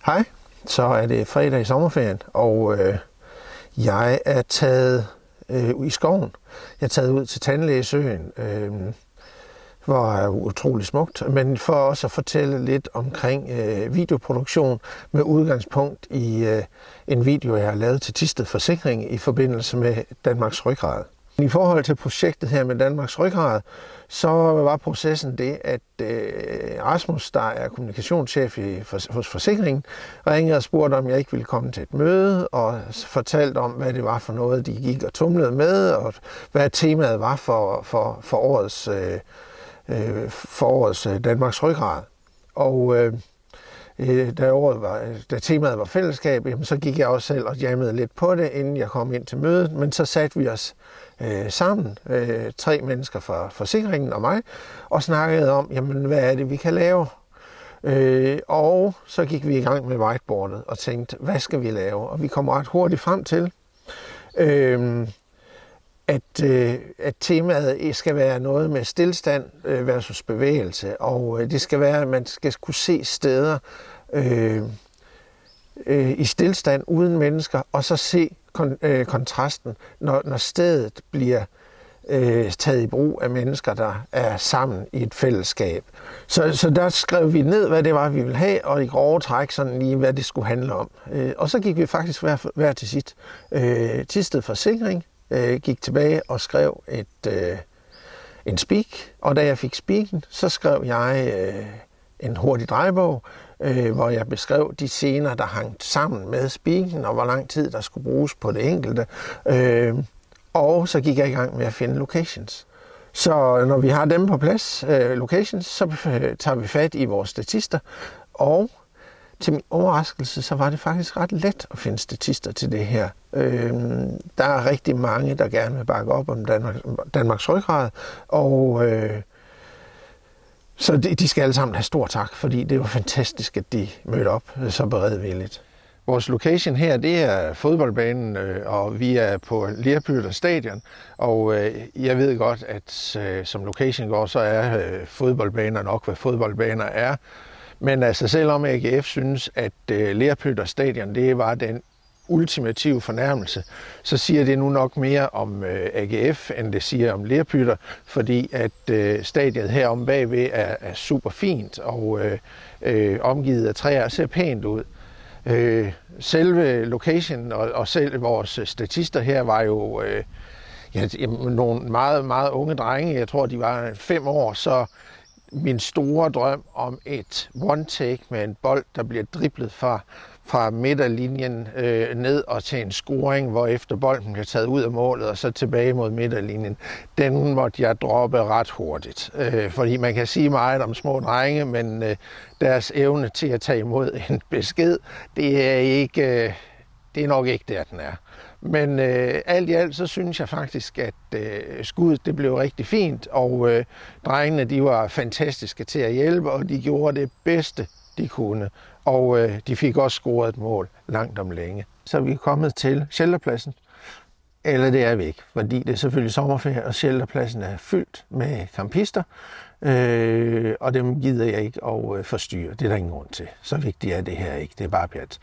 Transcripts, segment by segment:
Hej, så er det fredag i sommerferien, og jeg er taget i skoven. Jeg er taget ud til Tandlægesøen, hvor er utrolig smukt, men for også at fortælle lidt omkring videoproduktion med udgangspunkt i en video, jeg har lavet til Thisted Forsikring i forbindelse med Danmarks Rygrad. I forhold til projektet her med Danmarks Rygrad, så var processen det, at Rasmus, der er kommunikationschef hos forsikringen, ringede og spurgte, om jeg ikke ville komme til et møde, og fortalte om, hvad det var for noget, de gik og tumlede med, og hvad temaet var for årets Danmarks Rygrad. Og da temaet var fællesskab, så gik jeg også selv og jammede lidt på det, inden jeg kom ind til mødet. Men så satte vi os sammen, 3 mennesker fra forsikringen og mig, og snakkede om, jamen, hvad er det, vi kan lave? Og så gik vi i gang med whiteboardet og tænkte, hvad skal vi lave? Og vi kom ret hurtigt frem til, at temaet skal være noget med stilstand versus bevægelse, og det skal være, at man skal kunne se steder i stilstand uden mennesker, og så se kontrasten, når stedet bliver taget i brug af mennesker, der er sammen i et fællesskab. Så der skrev vi ned, hvad det var, vi ville have, og i grove træk sådan lige, hvad det skulle handle om. Og så gik vi faktisk hver til sit. Thisted Forsikring gik tilbage og skrev en speak, og da jeg fik speaken, så skrev jeg en hurtig drejebog, hvor jeg beskrev de scener, der hang sammen med speaken, og hvor lang tid der skulle bruges på det enkelte. Og så gik jeg i gang med at finde locations. Så når vi har dem på plads, locations, så tager vi fat i vores statister, og til min overraskelse, så var det faktisk ret let at finde statister til det her. Der er rigtig mange, der gerne vil bakke op om Danmarks Rygrad, og så de skal alle sammen have stor tak, fordi det var fantastisk, at de mødte op så beredvilligt. Vores location her, det er fodboldbanen, og vi er på Lerpytter Stadion, og jeg ved godt, at som location går, så er fodboldbaner nok, hvad fodboldbaner er. Men altså, selvom AGF synes, at Lerpytter Stadion, det var den ultimative fornærmelse, så siger det nu nok mere om AGF, end det siger om Lerpytter, fordi at stadiet her om bagved er super fint og omgivet af træer ser pænt ud. Selve location og selv vores statister her var jo nogle meget, meget unge drenge. Jeg tror, de var 5 år, så min store drøm om et one-take med en bold, der bliver driblet fra midterlinjen ned og til en scoring, hvor efter bolden bliver taget ud af målet og så tilbage mod midterlinjen, den måtte jeg droppe ret hurtigt. Fordi man kan sige meget om små drenge, men deres evne til at tage imod en besked, det er nok ikke der, den er. Men alt i alt, så synes jeg faktisk, at skuddet det blev rigtig fint, og drengene de var fantastiske til at hjælpe, og de gjorde det bedste, de kunne. Og de fik også scoret et mål langt om længe. Så er vi kommet til shelterpladsen. Eller det er vi ikke, fordi det er selvfølgelig sommerferie, og shelterpladsen er fyldt med campister. Og dem gider jeg ikke at forstyrre. Det er der ingen grund til. Så vigtigt er det her ikke. Det er bare pjat.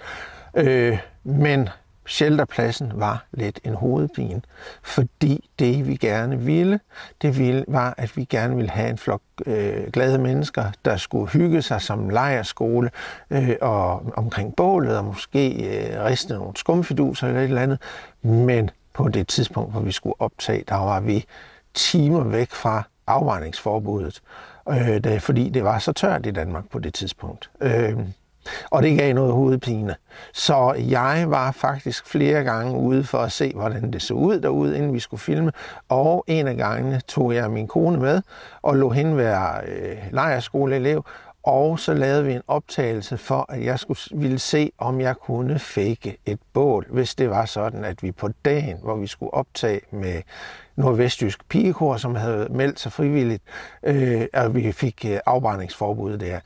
Men shelterpladsen var lidt en hovedpine, fordi det vi gerne ville, var, at vi gerne ville have en flok glade mennesker, der skulle hygge sig som lejrskole og omkring bålet og måske riste nogle skumfiduser eller et eller andet. Men på det tidspunkt, hvor vi skulle optage, der var vi timer væk fra afvandingsforbuddet, fordi det var så tørt i Danmark på det tidspunkt. Og det gav noget hovedpine. Så jeg var faktisk flere gange ude for at se, hvordan det så ud derude, inden vi skulle filme. Og en af gangene tog jeg min kone med og lod hende være lejrskoleelev. Og så lavede vi en optagelse for, at jeg ville se, om jeg kunne fake et bål, hvis det var sådan, at vi på dagen, hvor vi skulle optage med Nordvestjysk Pigekor, som havde meldt sig frivilligt, og vi fik afbrændingsforbud der.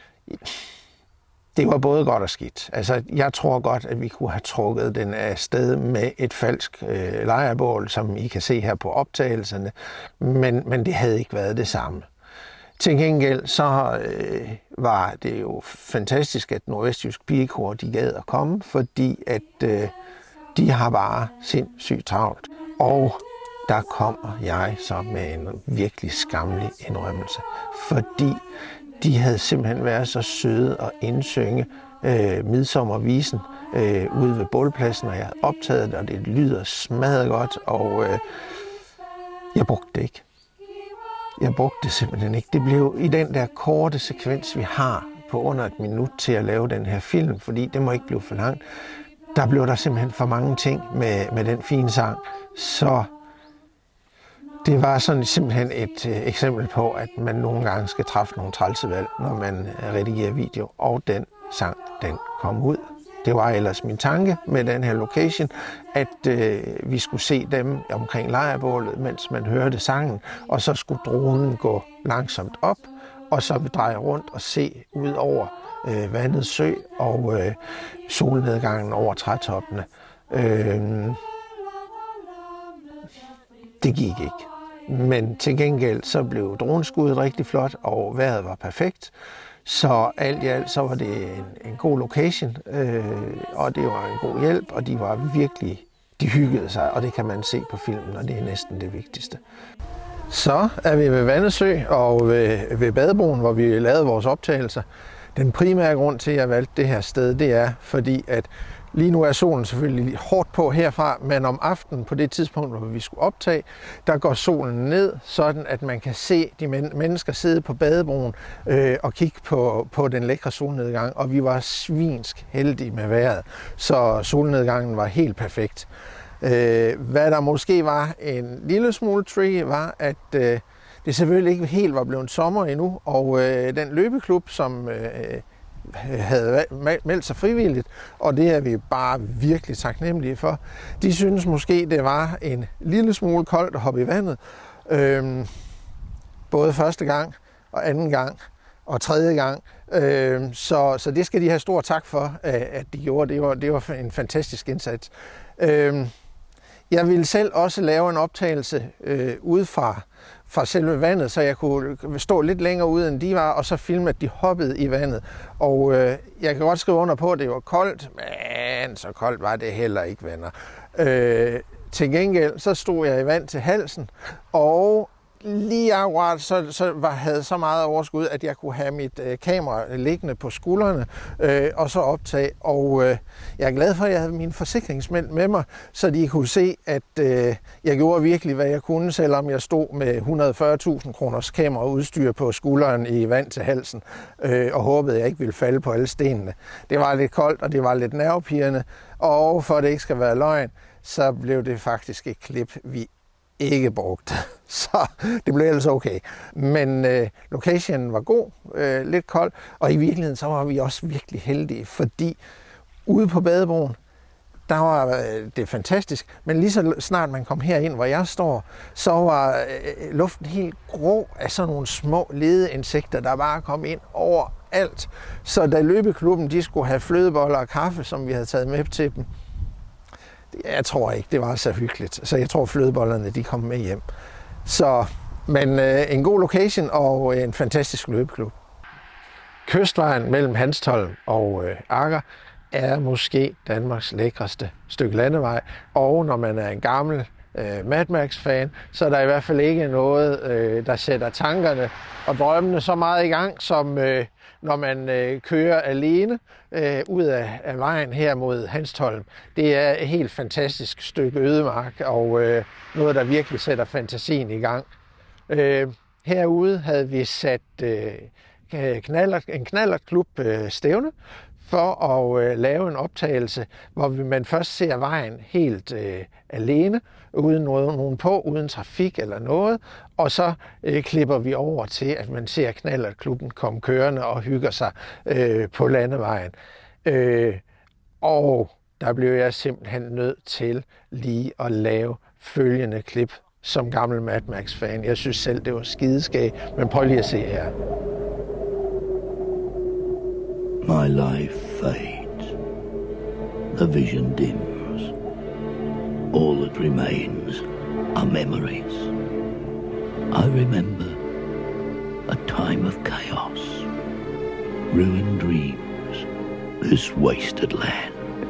Det var både godt og skidt. Altså, jeg tror godt, at vi kunne have trukket den af sted med et falsk lejrbål, som I kan se her på optagelserne, men det havde ikke været det samme. Til gengæld så var det jo fantastisk, at Nordvestjysk Pigekor de gad at komme, fordi at de har bare sindssygt travlt. Og der kommer jeg så med en virkelig skammelig indrømmelse, fordi de havde simpelthen været så søde at indsynge Midsommervisen ude ved bålpladsen, og jeg havde optaget det, og det lyder smadret godt, og jeg brugte det ikke. Jeg brugte det simpelthen ikke. Det blev i den der korte sekvens, vi har på under et minut til at lave den her film, fordi det må ikke blive for langt. Der blev der simpelthen for mange ting med den fine sang, så det var sådan simpelthen et eksempel på, at man nogle gange skal træffe nogle trælsevalg, når man redigerer video, og den sang, den kom ud. Det var ellers min tanke med den her location, at vi skulle se dem omkring lejrbålet, mens man hørte sangen, og så skulle dronen gå langsomt op, og så vi dreje rundt og se ud over vandet sø og solnedgangen over trætoppene. Det gik ikke. Men til gengæld så blev droneskuddet rigtig flot, og vejret var perfekt. Så alt i alt så var det en god location, og det var en god hjælp, og de hyggede sig, og det kan man se på filmen, og det er næsten det vigtigste. Så er vi ved Vandesø og ved Badebroen, hvor vi lavede vores optagelser. Den primære grund til, at jeg valgte det her sted, det er fordi, at lige nu er solen selvfølgelig hårdt på herfra, men om aftenen på det tidspunkt, hvor vi skulle optage, der går solen ned, sådan at man kan se de mennesker sidde på Badebroen og kigge på den lækre solnedgang. Og vi var svinsk heldige med vejret, så solnedgangen var helt perfekt. Hvad der måske var en lille smule tricky, var, at det selvfølgelig ikke helt var blevet sommer endnu, og den løbeklub, som havde meldt sig frivilligt, og det er vi bare virkelig taknemmelige for. De synes måske, det var en lille smule koldt at hoppe i vandet. Både første gang og anden gang og tredje gang. Så det skal de have stor tak for, at de gjorde. Det var en fantastisk indsats. Jeg ville selv også lave en optagelse ude fra selve vandet, så jeg kunne stå lidt længere ude, end de var, og så filme, at de hoppede i vandet. Og jeg kan godt skrive under på, at det var koldt, men så koldt var det heller ikke, venner. Til gengæld, så stod jeg i vand til halsen, og lige akkurat havde så meget overskud, at jeg kunne have mit kamera liggende på skuldrene og så optage. Og jeg er glad for, at jeg havde mine forsikringsmænd med mig, så de kunne se, at jeg gjorde virkelig, hvad jeg kunne, selvom jeg stod med 140.000 kroners kameraudstyr på skulderen i vand til halsen og håbede, at jeg ikke ville falde på alle stenene. Det var lidt koldt, og det var lidt nervepirrende, og for at det ikke skal være løgn, så blev det faktisk et klip, vi ikke brugt. Så det blev ellers okay. Men locationen var god, lidt kold, og i virkeligheden så var vi også virkelig heldige, fordi ude på Badebroen, der var det fantastisk, men lige så snart man kom herind, hvor jeg står, så var luften helt grå af sådan nogle små ledeinsekter, der bare kom ind overalt. Så da løbeklubben de skulle have flødeboller og kaffe, som vi havde taget med til dem, jeg tror ikke, det var så hyggeligt. Så jeg tror, flødebollerne de kom med hjem. Men en god location og en fantastisk løbeklub. Kystvejen mellem Hanstholm og Agger er måske Danmarks lækreste stykke landevej. Og når man er en gammel Mad Max-fan, så er der i hvert fald ikke noget, der sætter tankerne og drømmene så meget i gang, som når man kører alene ud af vejen her mod Hanstholm. Det er et helt fantastisk stykke ødemark, og noget, der virkelig sætter fantasien i gang. Herude havde vi sat en knallertklub stævne for at lave en optagelse, hvor man først ser vejen helt alene, uden nogen på, uden trafik eller noget, og så klipper vi over til, at man ser knallertklubben komme kørende og hygger sig på landevejen. Og der blev jeg simpelthen nødt til lige at lave følgende klip som gammel Mad Max-fan. Jeg synes selv, det var skideskæg, men prøv lige at se her. My life fades, the vision dims, all that remains are memories. I remember a time of chaos, ruined dreams, this wasted land.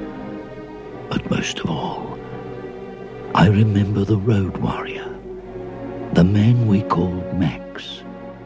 But most of all, I remember the road warrior, the man we called Max.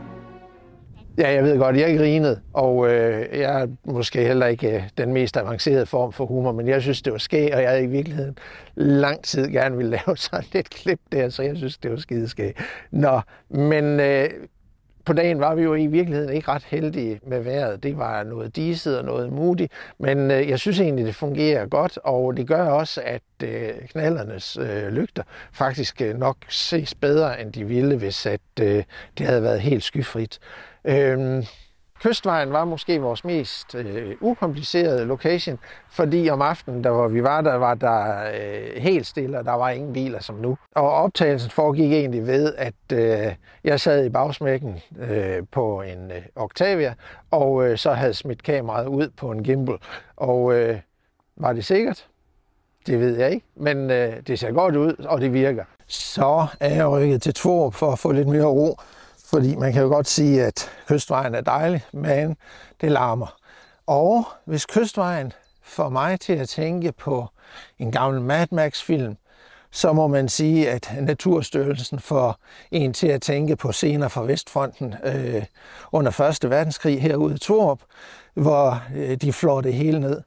Ja, jeg ved godt, jeg grinede, og jeg er måske heller ikke den mest avancerede form for humor, men jeg synes, det var skægt, og jeg havde i virkeligheden lang tid gerne ville lave sådan et klip der, så jeg synes, det var skideskægt. Nå, men på dagen var vi jo i virkeligheden ikke ret heldige med vejret. Det var noget diset og noget moody, men jeg synes egentlig, det fungerer godt, og det gør også, at knallernes lygter faktisk nok ses bedre, end de ville, hvis at, det havde været helt skyfrit. Kystvejen var måske vores mest ukomplicerede location, fordi om aftenen, der var der helt stille, og der var ingen biler som nu. Og optagelsen foregik egentlig ved, at jeg sad i bagsmækken på en Octavia, og så havde smidt kameraet ud på en gimbal. Og var det sikkert? Det ved jeg ikke, men det ser godt ud, og det virker. Så er jeg rykket til Tvorup for at få lidt mere ro. Fordi man kan jo godt sige, at kystvejen er dejlig, men det larmer. Og hvis kystvejen får mig til at tænke på en gammel Mad Max-film, så må man sige, at Naturstyrelsen får en til at tænke på scener fra Vestfronten under 1. verdenskrig herude i Tvorup, hvor de flår det hele ned.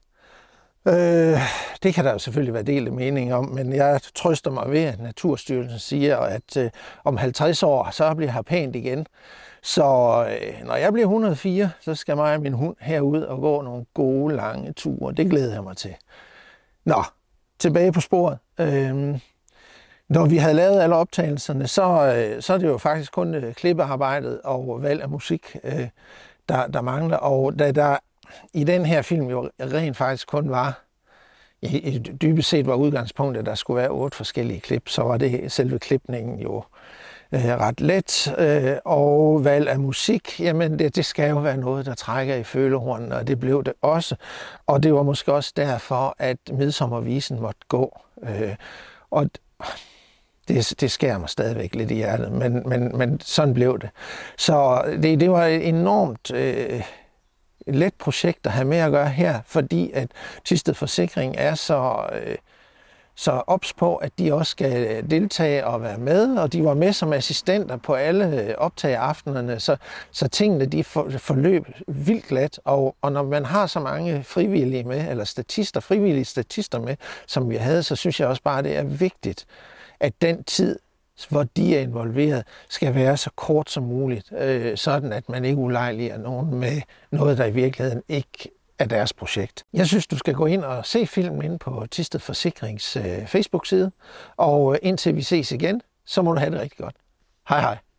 Det kan der jo selvfølgelig være delte mening om, men jeg trøster mig ved, at Naturstyrelsen siger, at om 50 år, så bliver her pænt igen. Så når jeg bliver 104, så skal mig og min hund herud og gå nogle gode, lange ture. Det glæder jeg mig til. Nå, tilbage på sporet. Når vi havde lavet alle optagelserne, så er det jo faktisk kun klippearbejdet og valg af musik, der mangler. Og da der i den her film jo rent faktisk kun var, dybest set var udgangspunktet, at der skulle være 8 forskellige klip, så var det selve klipningen jo ret let. Og valg af musik, jamen det skal jo være noget, der trækker i følehornene, og det blev det også. Og det var måske også derfor, at Midsommervisen måtte gå. Og det skærer mig stadigvæk lidt i hjertet, men sådan blev det. Så det var et enormt et let projekt at have med at gøre her, fordi at Thisted Forsikring er så ops på, at de også skal deltage og være med, og de var med som assistenter på alle optageaftenerne, så tingene de forløb vildt glat, og når man har så mange frivillige med, eller frivillige statister med, som vi havde, så synes jeg også bare, det er vigtigt, at den tid, hvor de er involveret, skal være så kort som muligt, sådan at man ikke ulejliger nogen med noget, der i virkeligheden ikke er deres projekt. Jeg synes, du skal gå ind og se filmen inde på Thisted Forsikrings Facebook-side, og indtil vi ses igen, så må du have det rigtig godt. Hej hej.